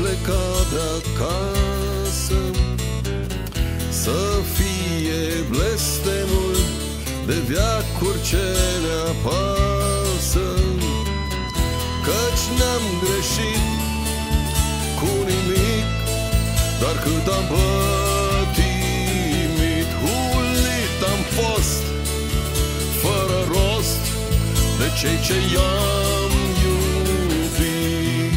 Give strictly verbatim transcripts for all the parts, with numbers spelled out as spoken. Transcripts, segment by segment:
pleca de acasă, să fie blestemul de veacuri ce ne apasă, căci n-am greșit cu nimic, dar cât am pătimit, hulit am fost fără rost de cei ce i-am iubit.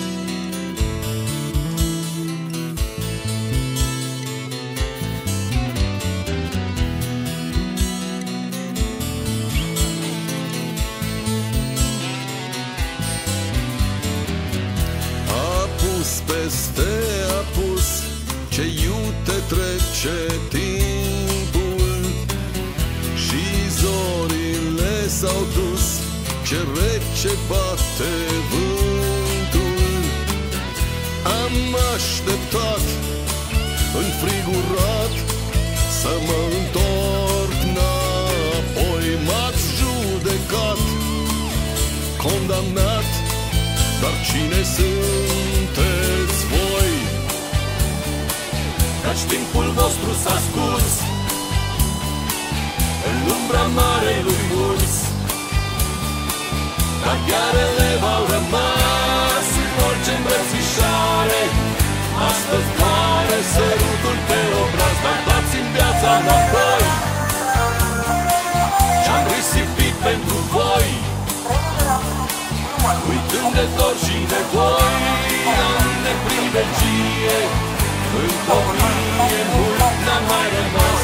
Apus peste apus, ce iute trece timpul și zorile s-au dus, ce rece bate vântul. Am așteptat înfrigurat să mă întorc înapoi. M-ați judecat, condamnat, dar cine sunteți voi? Căci timpul vostru s-a scurs în umbra marelui urs, dar ghearele v-au rămas în orice îmbrățișare. Astăzi doare sărutul pe obraz, dar dați-mi viața înapoi ce-am risipit pentru voi. Uitând de dor și nevoi, am neprivegie, încă o mie mult n-a mai rămas.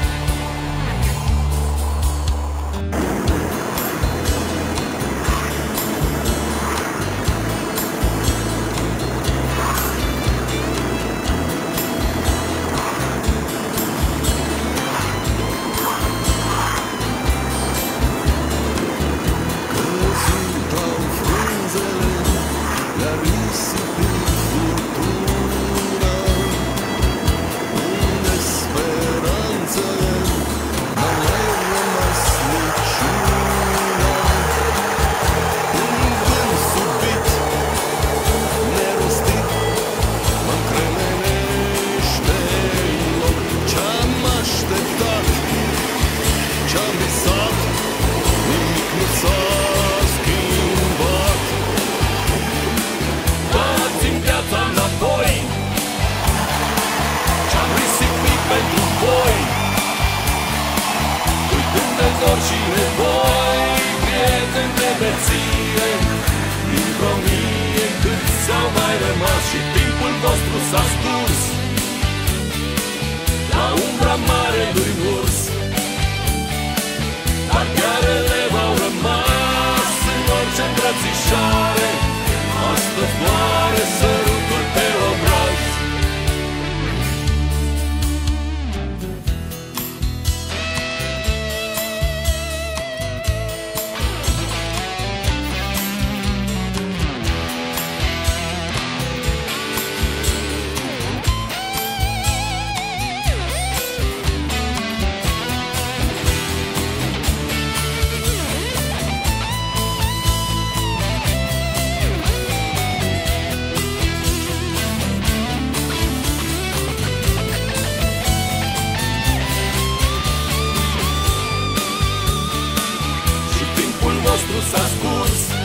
Dor și nevoi, prieteni de beție, dintr-o mie câți au mai rămas. Și timpul vostru s-a scurs la umbra marelui urs, dar ghearele v-au rămas în orice îmbrățișare. Astăzi doare sărutul pe obraz. S-a scurs